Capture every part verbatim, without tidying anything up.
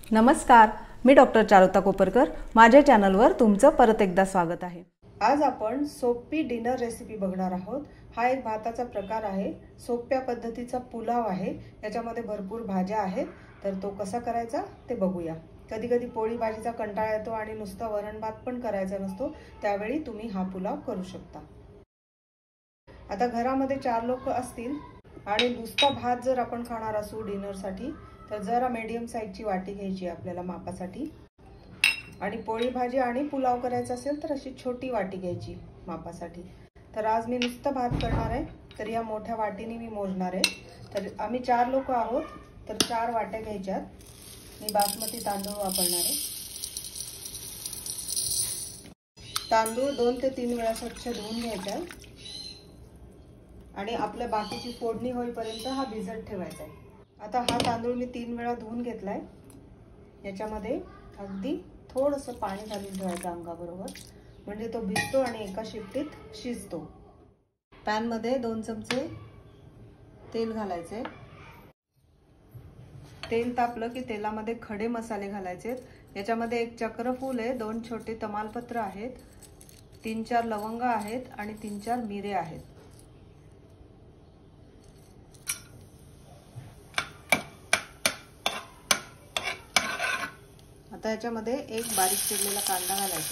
नमस्कार, मी डॉक्टर चारुता कोपरकर। माझ्या चॅनलवर तुमचं परत एकदा स्वागत आहे। आज आपण सोपी डिनर रेसिपी बघणार आहोत। हा एक भाताचा प्रकार आहे, सोप्या पद्धतीचा पुलाव आहे। याच्यामध्ये भरपूर भाज्या आहेत, तर तो कसा करायचा ते बघूया। कधी कधी पोळी भाजीचा कंटाळा येतो आणि नुसतं वरण भात पण करायचा नसतो, त्यावेळी तुम्ही हा पुलाव करू शकता। आता घरामध्ये चार लोक असतील आणि नुसता भात जर आपण खाणार असू डिनरसाठी, तर जरा मीडियम साइजची वाटी घ्यायची आपल्याला मापासाठी। आणि पोळी भाजी आणि पुलाव करायचा असेल तर अशी छोटी वाटी घ्यायची मापासाठी। तर आज मी नुसतं भात करणार आहे, तर या मोठ्या वाटीने मी मोजणार आहे। तर आम्ही चार लोक आहोत, तर चार वाट्या घ्यायच्यात। मी बासमती तांदूळ वापरणार आहे। तांदूळ दोन ते तीन वेळा स्वच्छ धुवून घ्यायचा आणि आपल्या बाकीची फोडणी होईपर्यंत हा भिजत ठेवायचा आहे। आता हा तांदूळ मी तीन वेळा धुवून घेतलाय। याच्यामध्ये अगदी थोडंसं पाणी घालून ठेवायचं अंगाबरोबर, म्हणजे तो भिजतो आणि एका शिट्टीत शिजतो। पॅन मध्ये दोन चमचे तेल घालायचे। तेल तापलं की तेलामध्ये खडे मसाले घालायचे। याच्यामध्ये एक चक्रफूल आहे, दोन छोटे तमालपत्र आहेत, तीन चार लवंग आहेत आणि तीन चार मिरे आहेत। आता याच्यामध्ये एक बारीक चिरलेला कांदा घालायचा।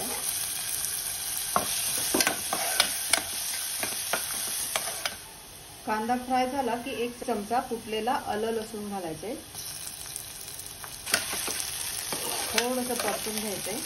कांदा फ्राय झाला की एक चमचा कुटलेला आलं लसूण घालायचे। थोडंसं परतून घ्यायचे।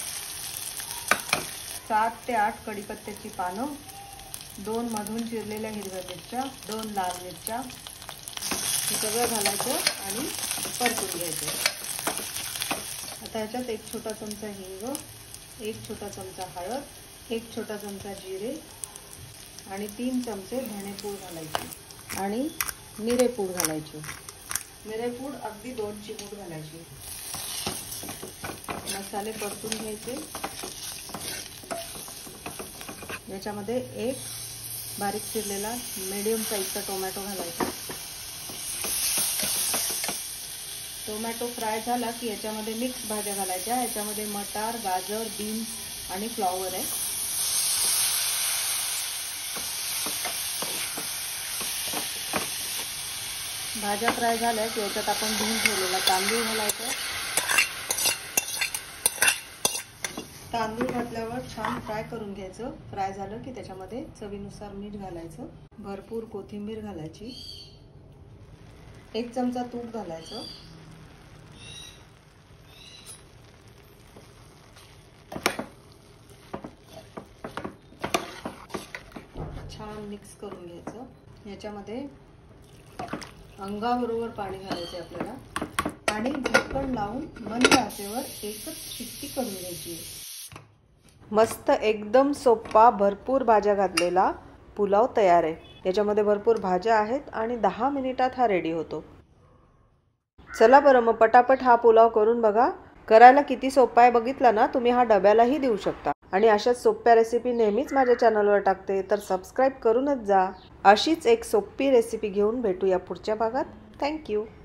सात ते आठ कढीपत्त्याची पानं, दोन मधून चिरलेल्या हिरव्या मिरच्या, दोन लाल मिरच्या, हे सगळं घालायचं आणि परतून घ्यायचं। आता याच्यात एक छोटा चमचा हिंग, एक छोटा चमचा हळद, एक छोटा चमचा जिरे आणि तीन चमचे धणेपूड घालायची आणि मिरेपूड घालायची। मिरेपूड अगदी दोन चिमूट घालायची। मसाले परतून घ्यायचे। याच्यामध्ये एक बारीक चिरलेला मीडियम साइजचा टोमॅटो घालायचा। टोमॅटो फ्राय झाला की याच्यामध्ये मिक्स भाज्या घालायच्या। याच्यामध्ये मटार, गाजर, बीन्स आणि फ्लॉवर आहे। भाज्या फ्राय झाल्या की याच्यात आपण धुवून ठेवलेला तांदूळ घालायचा। तांदूळ घातल्यावर छान फ्राय करून घ्यायचं। फ्राय झालं की त्याच्यामध्ये चवीनुसार मीठ घालायचं, भरपूर कोथिंबीर घालायची, एक चमचा तूप घालायचं। छान मिक्स करून घ्यायचं। याच्यामध्ये अंगाबरोबर पाणी घालायचे आपल्याला आणि झाकण लावून मंद आचेवर एकच शिट्टी करून घ्यायची। मस्त एकदम सोपा भरपूर भाज्या घातलेला पुलाव तयार आहे। याच्यामध्ये भरपूर भाज्या आहेत आणि दहा मिनिटात हा रेडी होतो। चला बरं, मग पटापट हा पुलाव करून बघा। करायला किती सोपा आहे बघितला ना तुम्ही। हा डब्यालाही देऊ शकता आणि अशाच सोप्या रेसिपी नेहमीच माझ्या चॅनलवर टाकते, तर सबस्क्राइब करूनच जा। अशीच एक सोपी रेसिपी घेऊन भेटूया पुढच्या भागात। थँक्यू।